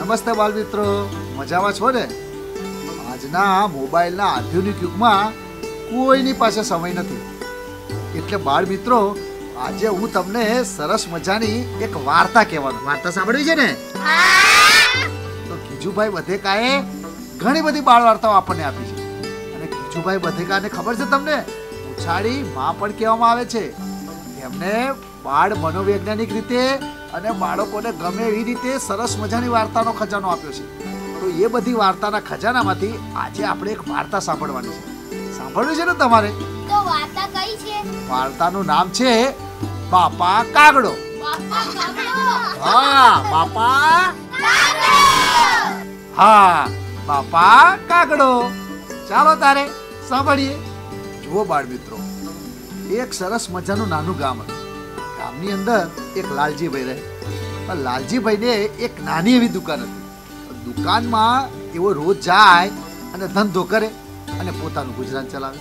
નમસ્તે બાળ મિત્રો, મજામાં છો ને? આજના મોબાઈલના આધુનિક યુગમાં કોઈની પાસે સમય નથી, એટલે બાળ મિત્રો આજે હું તમને સરસ મજાની એક વાર્તા કહેવાનો. વાર્તા સાંભળવી છે ને? તો ગીજુભાઈ બધેકાએ ઘણી બધી બાળ વાર્તાઓ આપણને આપી છે. અને ગીજુભાઈ બધેકાને ખબર છે તમને, ઉછાળી માં પણ કહેવામાં આવે છે. એમને બાળ મનોવૈજ્ઞાનિક રીતે અને બાળકોને ગમે એવી રીતે સરસ મજાની વાર્તાનો ખજાનો આપ્યો છે. તો એ બધી વાર્તાના ખજાનામાંથી આજે આપણે એક વાર્તા સાંભળવાની છે. સાંભળવી છે ને તમારે? તો વાર્તા કઈ છે? વાર્તાનું નામ છે બાપા કાગડો. બાપા કાગડો. હા, બાપા કાગડો. હા, બાપા કાગડો. ચાલો તારે સાંભળીએ. જુઓ બાળ મિત્રો, એક સરસ મજાનું નાનું ગામ હતું. ગામની અંદર એક લાલજીભાઈ રહે. લાલજીભાઈને એક નાની એવી દુકાન હતી. દુકાનમાં એવો રોજ જાય અને ધંધો કરે અને પોતાનું ગુજરાન ચલાવે.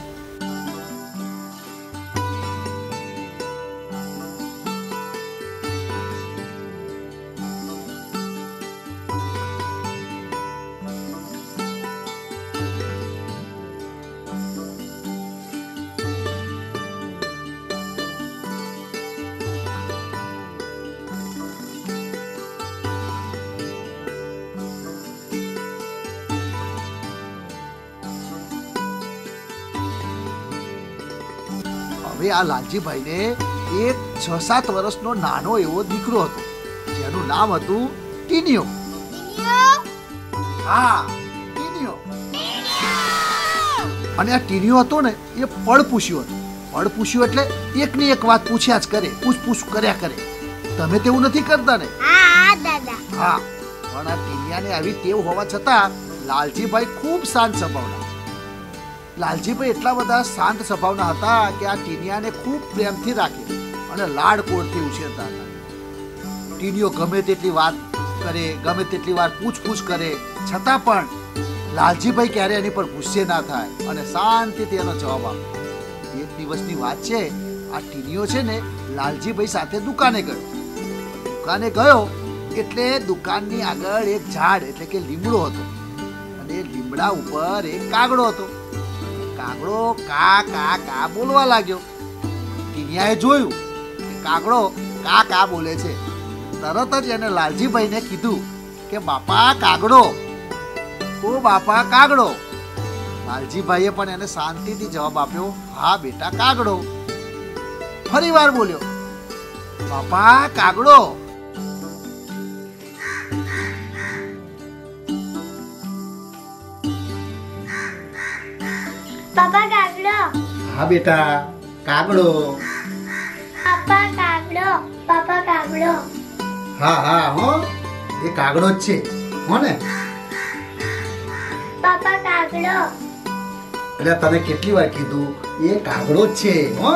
હવે આ લાલજીભાઈને એક 6-7 વર્ષનો નાનો એવો દીકરો હતો, જેનું નામ હતું ટીનિયો. હા, ટીનિયો. અને આ ટીનિયો હતો ને, એ પડપૂછ્યો હતો. પડપૂછ્યો એટલે એકની એક વાત પૂછ્યા જ કરે, પૂછ કર્યા કરે. તમે તેવું નથી કરતા ને? હા દાદા. હા, પણ આ ટીનિયાને આવી ટેવ હોવા છતાં લાલજીભાઈ ખૂબ શાંત સ્વભાવના. લાલજીભાઈ એટલા બધા શાંત સ્વભાવના હતા કે આ ટીનિયાને ખૂબ પ્રેમથી રાખે અને લાડકોડથી ઉછેરતા હતા. ટીનિયો ગમે તેટલી વાત કરે, ગમે તેટલી વાર પૂછ કરે, છતાં પણ લાલજીભાઈ ક્યારે એની પર ગુસ્સે ના થાય અને શાંતિથી એનો જવાબ આપે. એક દિવસની વાત છે, આ ટીનિયો છે ને લાલજીભાઈ સાથે દુકાને ગયો. દુકાને ગયો એટલે દુકાનની આગળ એક ઝાડ એટલે કે લીમડો હતો, અને લીમડા ઉપર એક કાગડો હતો. કાગડો કા કા કા બોલવા લાગ્યો. ટીનિયાએ જોયું કે કાગડો કા કા બોલે છે. તરત જ એને લાલજીભાઈને કીધું કે બાપા કાગડો, ઓ બાપા કાગડો. લાલજીભાઈએ પણ એને શાંતિથી જવાબ આપ્યો, હા બેટા કાગડો. ફરી વાર બોલ્યો, બાપા કાગડો. બાપા કાગડો. હા બેટા કાગડો. બાપા કાગડો. બાપા કાગડો. હા હા હો, એ કાગડો જ છે હો ને? બાપા કાગડો. એટલે તને કેટલી વાર કીધું, એ કાગડો જ છે હો.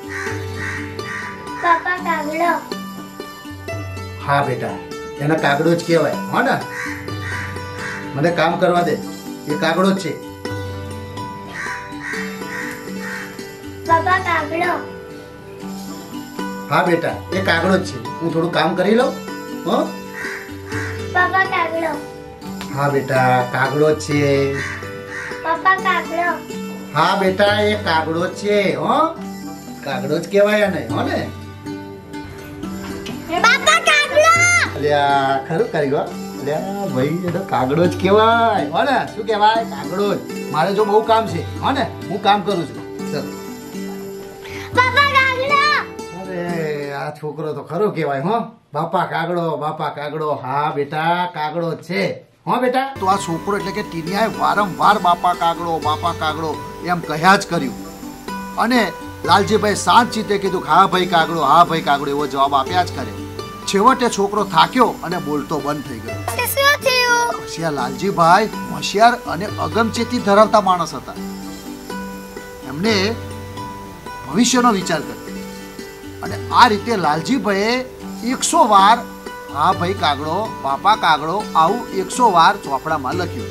બાપા કાગડો. હા બેટા, એને કાગડો જ કહેવાય હો ને? મને કામ કરવા દે, એ કાગડો જ છે. બાપા કાગડો. હા બેટા, એ કાગડો જ છે. હું થોડું કામ કરી લઉં હો. બાપા કાગડો. હા બેટા કાગડો જ છે. બાપા કાગડો. હા બેટા, એ કાગડો જ છે હો. કાગડો જ કહેવાય એને હો ને? બાપા કાગડો. અલ્યા ખરું કરી ગયો. અલ્યા ભાઈ, એ તો કાગડો જ કહેવાય હો ને? શું કહેવાય? કાગડો જ. મારે જો બહુ કામ છે હો ને, હું કામ કરું છું. ચલ. બાપા કાગડો. અરે આ છોકરો તો ખરો કહેવાય હો. બાપા કાગડો, બાપા કાગડો. હા બેટા કાગડો જ છે હો બેટા. તો આ છોકરો એટલે કે ટીનિયાએ વારંવાર બાપા કાગડો, બાપા કાગડો એમ કહ્યા જ કર્યું. અને લાલજીભાઈ શાંત ચિત્તે કીધું કે હા ભાઈ કાગડો, હા ભાઈ કાગડો, એવો જવાબ આપ્યા જ કરે. છેવટે છોકરો થાક્યો અને બોલતો બંધ થઈ ગયો. શું થયું? પછી આ લાલજીભાઈ હોશિયાર અને અગમચેતી ધરાવતા માણસ હતા. એમને ભવિષ્યનો વિચાર કર્યો અને આ રીતે લાલજીભાઈએ 100 વાર હા ભાઈ કાગડો, બાપા કાગડો આવું 100 વાર ચોપડામાં લખ્યું.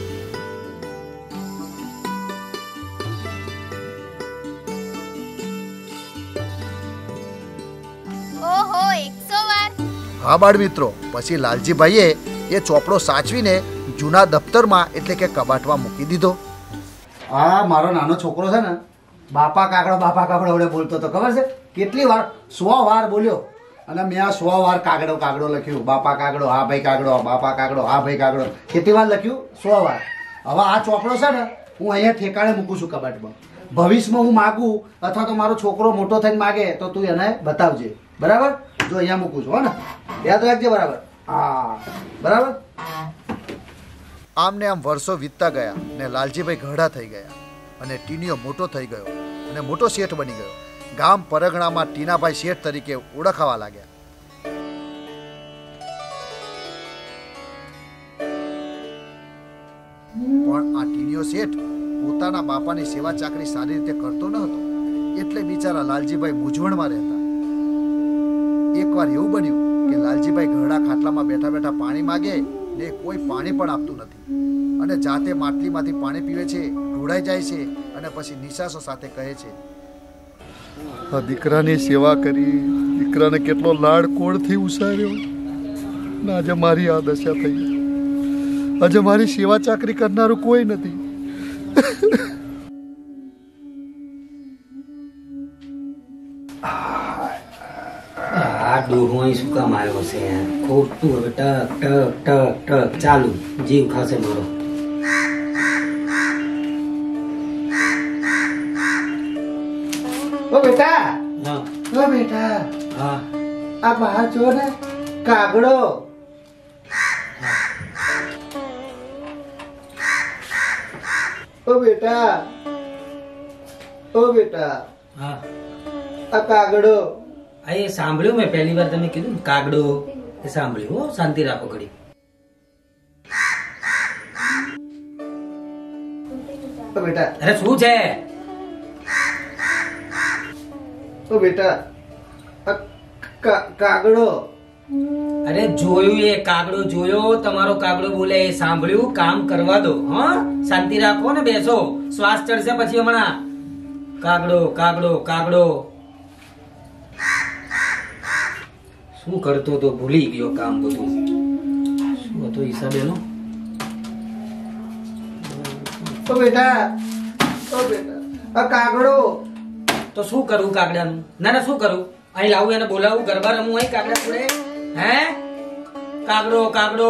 ઓહો 100 વાર. હા બાળ મિત્રો, પછી લાલજીભાઈએ એ ચોપડો સાચવીને જૂના દફતરમાં એટલે કે કબાટમાં મૂકી દીધો. આ મારો નાનો છોકરો છે ને બાપા કાગડો વડે બોલતો હતો, ખબર છે? કેટલી વાર? 100 વાર બોલ્યો. અને મેં આ 100 વાર કાગડો લખ્યું. બાપા કાગડો, હા ભાઈ કાગડો, બાપા કાગડો, હા ભાઈ કાગડો. કેટલી વાર લખ્યું? 100 વાર. હવે આ ચોપડો છે ને હું અહીંયા ઠેકાણે મૂકું છું કબાટમાં. ભવિષ્યમાં હું માગું અથવા તો મારો છોકરો મોટો થઈને માગે તો તું એને બતાવજે, બરાબર? જો અહીંયા મૂકું છું, હો ને? યાદ રાખજે, બરાબર? હા, બરાબર. આમને આમ વર્ષો વીતતા ગયા ને લાલજીભાઈ ઘરડા થઈ ગયા અને ટીનીઓ મોટો થઈ ગયો અને મોટો શેઠ બની ગયો. ગામ પરગણામાં ટીનાભાઈ શેઠ તરીકે ઓળખાવા લાગ્યા. પણ આ ટીનીઓ શેઠ પોતાના બાપાની સેવા ચાકરી સારી રીતે કરતો ન હતો, એટલે બિચારા લાલજીભાઈ મૂંઝવણમાં રહેતા. એકવાર એવું બન્યું કે લાલજીભાઈ ઘરડા ખાટલામાં બેઠા બેઠા પાણી માગે ને કોઈ પાણી પણ આપતું નથી અને જાતે માટલીમાંથી પાણી પીવે છે, ઢોળાઈ જાય છે અને પછી નિશાસો સાથે કહે છે, આ દીકરાની સેવા કરી, દીકરાને કેટલો લાડ કોળથી ઉછાર્યો ને આજે મારી આ દશા થઈ. આજે મારી સેવા ચાકરી કરનારું કોઈ નથી. આ ડોહો અહીં શું કામ આવ્યો છે યાર? ખોટું હવે ટક ટક ટક ટક ચાલુ, જીવ ખાશે મારો. ઓ બેટા, હા ઓ બેટા, હા આ બહાર જો ને કાગડો. ઓ બેટા, ઓ બેટા, હા આ કાગડો. આ એ સાંભળ્યું મેં પહેલી વાર તમે કીધું ને કાગડો, એ સાંભળ્યું. હો, શાંતિ રાખો ઘડી. ઓ બેટા, અરે શું છે? ઓ બેટા, આ કાગડો. અરે જોયું, એ કાગડો જોયો, તમારો કાગડો બોલે એ સાંભળ્યું. કામ કરવા દો. હા, શાંતિ રાખો ને, બેસો. શ્વાસ ચડશે પછી હમણાં. કાગડો કાગડો કાગડો શું કરતો તો ભૂલી ગયો કામ બધું. શું હતો હિસાબેનો? ઓ બેટા, ઓ બેટા, આ કાગડો. તો શું કરું કાગડાનું? ના ના, શું કરું? અહીં લાવું, એને બોલાવું, ગરબા રમવું અહીં કાગડા જોડે? હે? કાગડો કાગડો.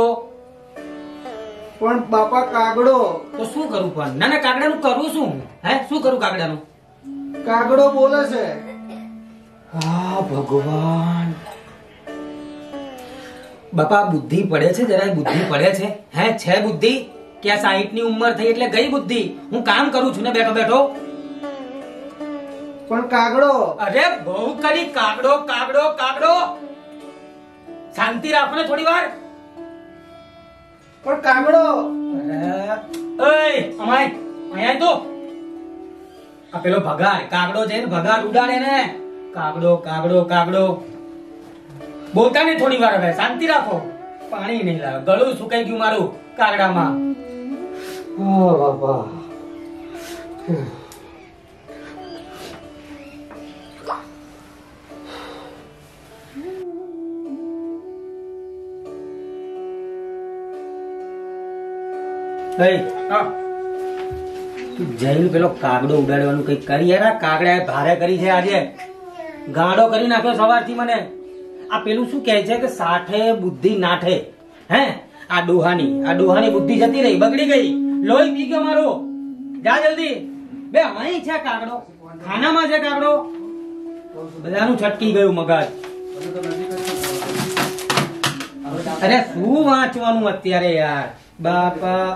પણ બાપા કાગડો. તો શું કરું પણ? ના ના, કાગડાનું કરું શું? હે, શું કરું કાગડાનું? કાગડો બોલે છે. હા ભગવાન. બાપા બુદ્ધિ પડે છે? જરાય બુદ્ધિ પડે છે? હે, છે બુદ્ધિ? કે આ 60 ની ઉંમર થઈ એટલે ગઈ બુદ્ધિ? હું કામ કરું છું ને બેઠો બેઠો. પણ કાગડો. અરે બહુ કરી. કાગડો કાગડો કાગડો. શાંતિ રાખો ને થોડી વાર. પણ કાગડો. અરે અમાય અહીંયા તો આ પેલો ભગાર કાગડો છે ને, ભગાર ઉડાડે ને. કાગડો કાગડો કાગડો. બોલતા ને થોડી વાર. હવે શાંતિ રાખો. પાણી નહીં લાવે, ગળું સુકાઈ ગયું મારું કાગડામાં. ઓ બાપા. જઈને પેલો કાગડો ઉડાડવાનું કઈક કરી યાર. આ કાગડા ભારે કરી છે આજે. ગાંડો કરી નાખ્યો સવારથી મને. આ પેલું શું કહે છે કે સાઠે બુદ્ધિ નાઠે. હે, આ ડોહાની બુદ્ધિ જતી રહી, બગડી ગઈ. લોહી પી ગયો મારો. જા જલ્દી. બે અહીં છે કાગડો, ખાનામાં છે કાગડો. બધાનું છટકી ગયું મગજ. અરે શું વાંચવાનું અત્યારે યાર બાપા.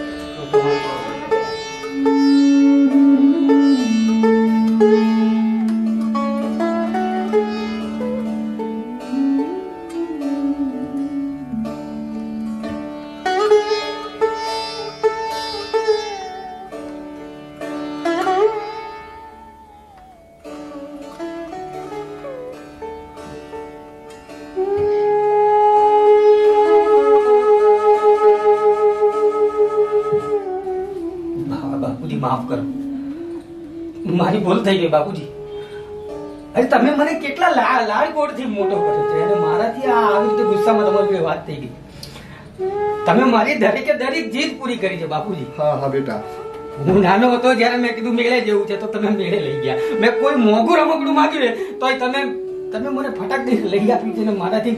માફ કરો, મારી ભૂલ થઈ ગઈ બાપુજી. અરે તમે મને કેટલા લાડ કોડથી મોટો કર્યો છે અને મારાથી આ આવી રીતે ગુસ્સામાં તમારી વાત થઈ ગઈ. તમે મારી દરેકે દરેક જીદ પૂરી કરી છે બાપુજી. હા હા બેટા. હું નાનો હતો જ્યારે મેં કીધું મેળે જેવું છે તો તમે મેળે લઈ ગયા. મેં કોઈ મોંઘું રમકડું માંગ્યું ને તોય તમે મને ફટાક દઈને લઈ આપ્યું છે ને મારાથી.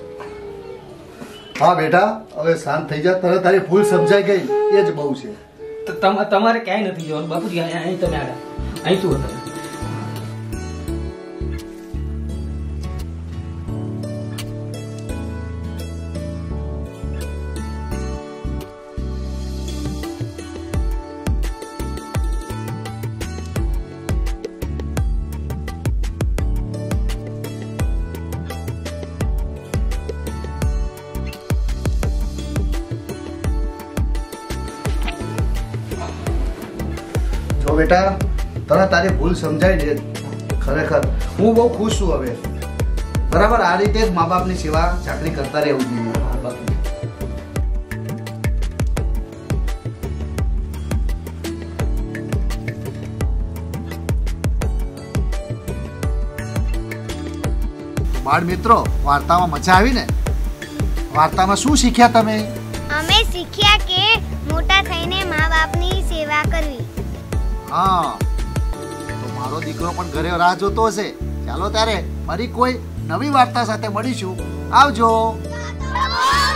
હા બેટા, હવે શાંત થઈ જા. તને તારી ભૂલ સમજાઈ ગઈ એ જ બહુ છે. તમારે ક્યાંય નથી જવાનું બાપુજી. અહીં તમે આવ્યા, અહીં શું હતા? જો બેટા, તને તારી ભૂલ સમજાઈ છે. ખરેખર હું બહુ ખુશ છું હવે. બરાબર, આ રીતે જ મા બાપની સેવા ચાકરી કરતા રહેવું જોઈએ. બાળ મિત્રો, વાર્તામાં મજા આવી ને? વાર્તામાં શું શીખ્યા તમે? અમે શીખ્યા કે મોટા થઈને મા બાપની સેવા કરવી. હા, તો મારો દીકરો પણ ઘરે રાહ જોતો હશે. ચાલો ત્યારે ફરી કોઈ નવી વાર્તા સાથે મળીશું. આવજો.